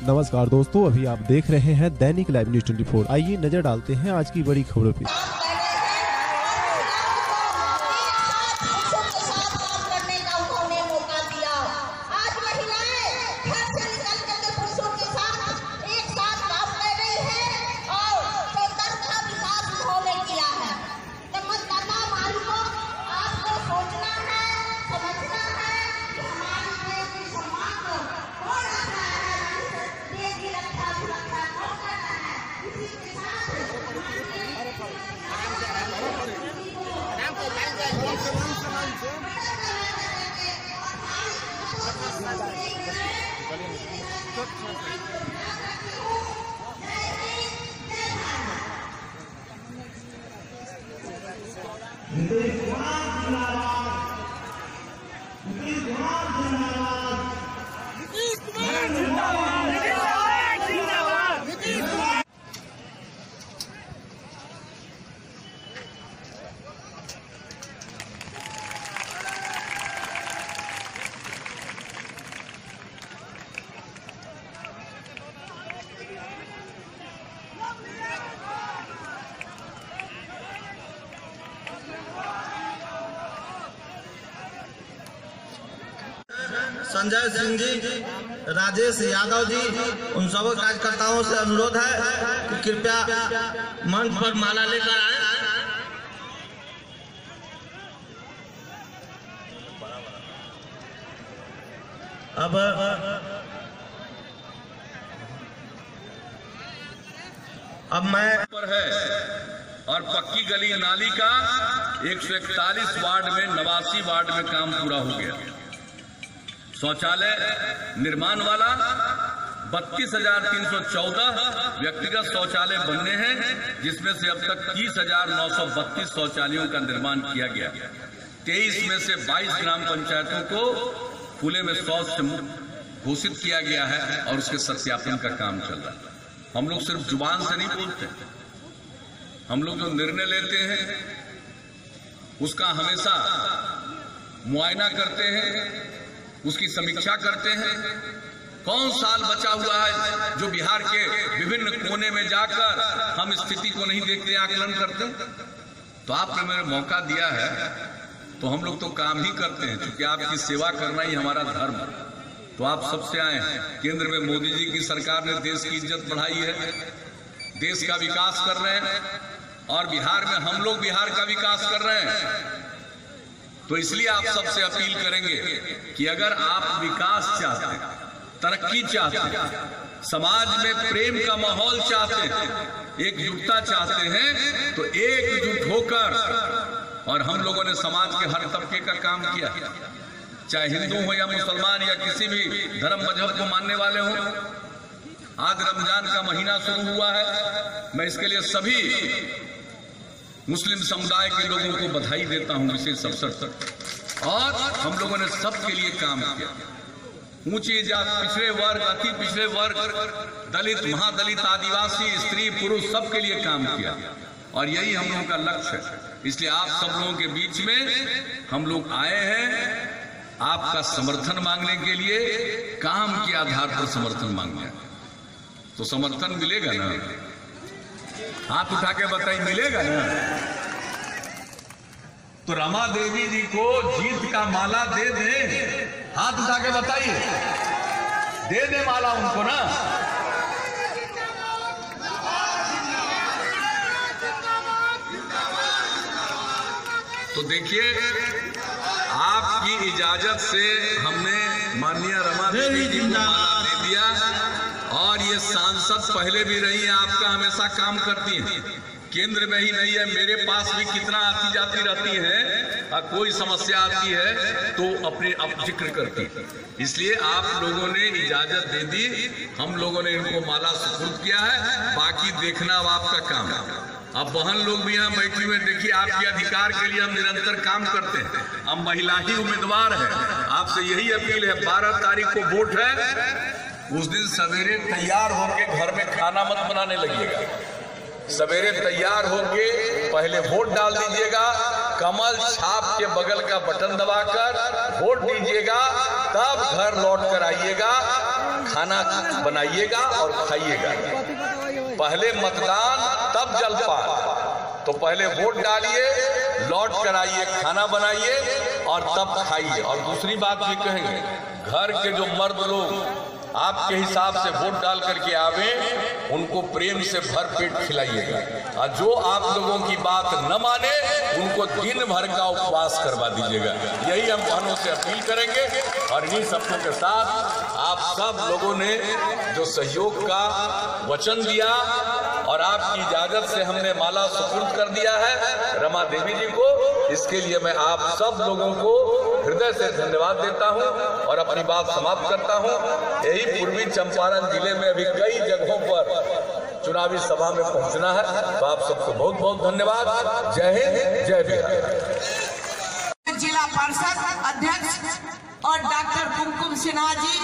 नमस्कार दोस्तों, अभी आप देख रहे हैं दैनिक लाइव न्यूज 24। आइए नजर डालते हैं आज की बड़ी खबरों पे। संजय सिंह जी, राजेश यादव जी, उन सब कार्यकर्ताओं से अनुरोध है कि कृपया मंच पर माला लेकर आए। अब मैं पर है और पक्की गली नाली का 141 वार्ड में 89 वार्ड में काम पूरा हो गया। शौचालय निर्माण वाला 32,314 व्यक्तिगत शौचालय बनने हैं, जिसमें से अब तक 30,932 शौचालयों का निर्माण किया गया। 23 में से 22 ग्राम पंचायतों को खुले में शौच से मुक्त घोषित किया गया है और उसके सत्यापन का काम चल रहा है। हम लोग सिर्फ जुबान से नहीं बोलते, हम लोग जो निर्णय लेते हैं उसका हमेशा मुआयना करते हैं, उसकी समीक्षा करते हैं। कौन साल बचा हुआ है जो बिहार के विभिन्न कोने में जाकर हम स्थिति को नहीं देखते, आकलन करते। तो आपने मेरे मौका दिया है तो हम लोग तो काम ही करते हैं, क्योंकि आपकी सेवा करना ही हमारा धर्म है। तो आप सबसे आए हैं। केंद्र में मोदी जी की सरकार ने देश की इज्जत बढ़ाई है, देश का विकास कर रहे हैं, और बिहार में हम लोग बिहार का विकास कर रहे हैं। तो इसलिए आप सबसे अपील करेंगे कि अगर आप विकास चाहते हैं, तरक्की चाहते हैं, समाज में प्रेम का माहौल चाहते हैं, एकजुटता चाहते हैं, तो एकजुट होकर, और हम लोगों ने समाज के हर तबके का काम किया, चाहे हिंदू हो या मुसलमान या किसी भी धर्म मजहब को मानने वाले हो। आज रमजान का महीना शुरू हुआ है, मैं इसके लिए सभी मुस्लिम समुदाय के लोगों को बधाई देता हूं विशेष अवसर पर। और हम लोगों ने सबके लिए काम किया, ऊंची जात, पिछड़े वर्ग, अति पिछड़े वर्ग, दलित, महादलित, आदिवासी, स्त्री, पुरुष, सबके लिए काम किया, और यही हम लोगों का लक्ष्य है। इसलिए आप सब लोगों के बीच में हम लोग आए हैं आपका समर्थन मांगने के लिए, काम के आधार पर समर्थन मांगने। तो समर्थन मिलेगा ना? हाथ उठा के बताइए, मिलेगा ना? तो रमा देवी जी को जीत का माला दे दे, हाथ उठा के बताइए, दे दे माला उनको ना। तो देखिए, आपकी इजाजत से हमने माननीय रमा देवी जी को माला दे दिया, और ये सांसद पहले भी रही है, आपका हमेशा काम करती हैं, केंद्र में ही नहीं है, मेरे पास भी कितना आती जाती रहती है, कोई समस्या आती है तो अपने आप जिक्र करती है। इसलिए आप लोगों ने इजाजत दे दी, हम लोगों ने इनको माला सुपुर्द किया है, बाकी देखना अब आपका काम है। अब बहन लोग भी यहाँ बैठी हुए, देखिए आपके अधिकार के लिए हम निरंतर काम करते हैं। अब महिला ही उम्मीदवार है, आपसे यही अपील है, 12 तारीख को वोट है, उस दिन सवेरे तैयार होकर घर में खाना मत बनाने लगिएगा, सवेरे तैयार होके पहले वोट डाल दीजिएगा, कमल छाप के बगल का बटन दबाकर वोट दीजिएगा, तब घर लौट कर आइएगा, खाना बनाइएगा और खाइएगा। पहले मतदान तब जलपान। तो पहले वोट डालिए, लौट कर आइए, खाना बनाइए और तब खाइए। और दूसरी बात भी कहेंगे, घर के जो मर्द लोग आपके हिसाब से वोट डाल करके आवे, उनको प्रेम से भर पेट खिलाइएगा। और जो आप लोगों की बात न माने, उनको दिन भर का उपवास करवा दीजिएगा। यही हम बहनों से अपील करेंगे। और इन्हीं सबों के साथ आप सब लोगों ने जो सहयोग का वचन दिया और आपकी इजाजत से हमने माला सुपुर्द कर दिया है रमा देवी जी को, इसके लिए मैं आप सब लोगों को हृदय से धन्यवाद देता हूं और अपनी बात समाप्त करता हूं। यही पूर्वी चंपारण जिले में अभी कई जगहों पर चुनावी सभा में पहुंचना है। तो आप सबको बहुत बहुत धन्यवाद। जय हिंद, जय बिहार। जिला परिषद अध्यक्ष और डॉक्टर कुमकुम सिन्हा जी,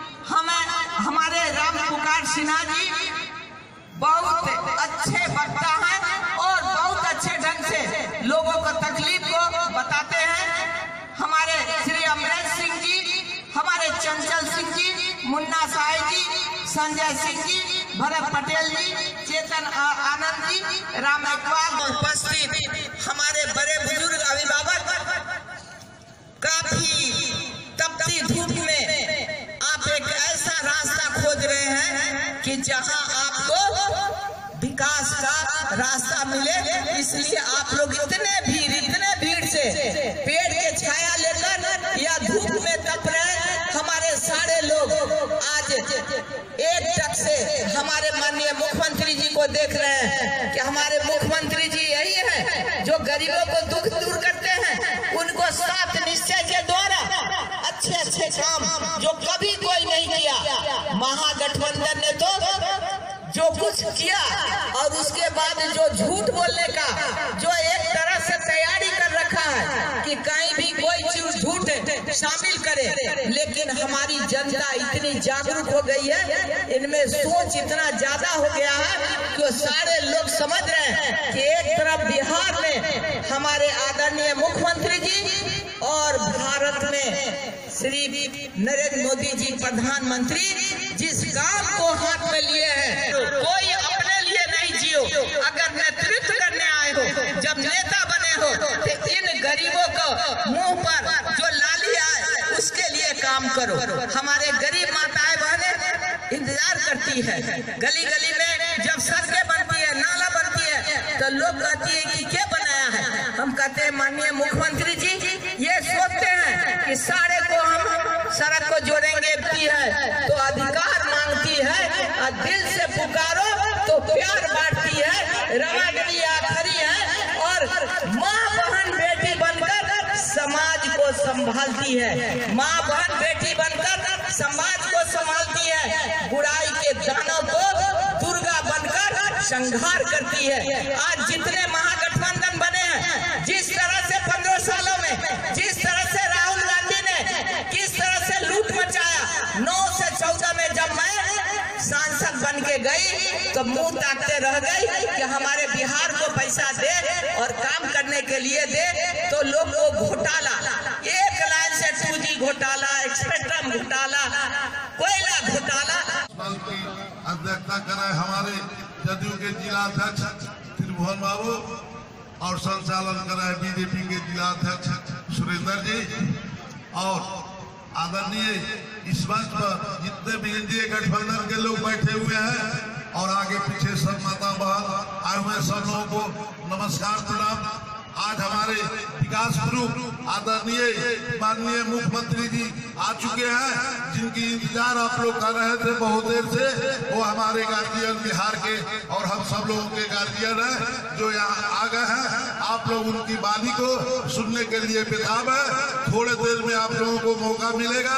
हमारे राम पुकार सिन्हा जी बहुत अच्छे वक्ता हैं और बहुत अच्छे ढंग से लोगों को तकलीफ को बताते हैं। हमारे श्री अमरेश सिंह जी, हमारे चंचल सिंह जी, मुन्ना साहिब जी, संजय सिंह जी, भरत पटेल जी, चेतन आनंद जी, राम इकबाल, उपस्थित हमारे बड़े बुजुर्ग अभिभावक, काफी तपती धूप में आप एक ऐसा रास्ता खोज रहे हैं कि जहां आपको विकास का रास्ता मिले, इसलिए आप लोग इतने भीड़ से पेड़ के छाया लेकर या धूप में तप रहे। हमारे सारे लोग आज एक टक से हमारे माननीय मुख्यमंत्री जी को देख रहे हैं कि हमारे मुख्यमंत्री जी यही है जो गरीबों को दुख दूर करते हैं। उनको 7 निश्चय के द्वारा अच्छे काम जो कभी कोई नहीं किया, महागठबंधन ने तो जो कुछ किया और उसके बाद जो झूठ बोलने का जो एक तरह से तैयारी कर रखा है कि कहीं भी कोई चीज झूठ शामिल करे। लेकिन हमारी जनता इतनी जागरूक हो गई है, इनमें सोच इतना ज्यादा हो गया है कि सारे लोग समझ रहे हैं कि एक तरफ बिहार में हमारे आदरणीय मुख्यमंत्री जी और भारत में श्री नरेंद्र मोदी जी प्रधानमंत्री जिस काम को हाथ में लिए हैं, कोई अपने लिए नहीं जियो। अगर नेतृत्व करने आए हो, जब नेता बने हो, तो इन गरीबों को मुंह पर जो लाली आए उसके लिए काम करो। हमारे गरीब माताएं बहनें इंतजार करती है। गली गली में जब सड़कें बनती है, नाला बनती है, तो लोग कहती है कि क्या बनाया है। हम कहते हैं माननीय मुख्यमंत्री जी ये सोचते हैं कि सारे को हम सड़क को जोड़ेंगे है तो अधिकार मांगती है और दिल से पुकारो तो प्यार बांटती है। रमागढ़ी आखिरी है और माँ बहन बेटी बनकर समाज को संभालती है। माँ बहन बेटी बनकर समाज को संभालती है। बुराई के दानों को दुर्गा बनकर संहार करती है। आज जितने महागठबंधन बने हैं, जिस तरह से 15 सालों में जिस तरह से राहुल गांधी ने किस तरह से लूट मचाया, 9 से 14 में जब मैं सांसद बन के गई तो मुंह ताकते रह गई कि हमारे बिहार को पैसा दे और काम करने के लिए दे, तो लोग को घोटाला, एक लाइन से 2G घोटाला, स्पेक्ट्रम घोटाला, कोयला घोटाला। अध्यक्षता कराए हमारे जदयू के जिला अध्यक्ष त्रिभुवन बाबू और संचालन कराए बीजेपी के जिला अध्यक्ष सुरेंद्र जी और आदरणीय इस मंच पर जितने भी एनडीए गठबंधन के लोग बैठे हुए हैं और आगे पीछे सब माता बहन आए हुए सब लोगों को नमस्कार प्रणाम। आज हमारे विकास प्रमुख आदरणीय माननीय मुख्यमंत्री जी आ चुके हैं, जिनकी इंतजार आप लोग कर रहे थे बहुत देर से। वो हमारे गार्जियन बिहार के और हम सब लोगों के गार्जियन हैं जो यहाँ आ गए हैं। आप लोग उनकी वाणी को सुनने के लिए बेताब है। थोड़े देर में आप लोगों को मौका मिलेगा।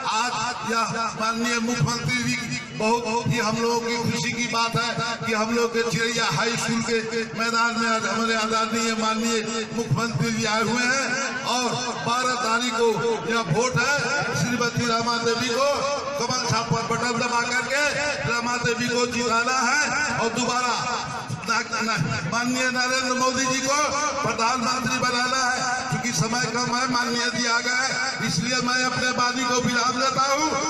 आज यह माननीय मुख्यमंत्री जी बहुत ही हम लोगों की खुशी की बात है कि हम लोग के चिड़ैया हाई स्कूल के मैदान में आज हमारे आदरणीय माननीय मुख्यमंत्री जी आए हुए हैं और 12 तारीख को यह वोट है। श्रीमती रमा देवी को कमल छाप पर बटन दबा करके रमा देवी को जिताना है और दोबारा माननीय नरेंद्र मोदी जी को प्रधानमंत्री बनाना है। क्योंकि चूंकि समय कम है, माननीय जी आ गए, इसलिए मैं अपने वाणी को विराम देता हूँ।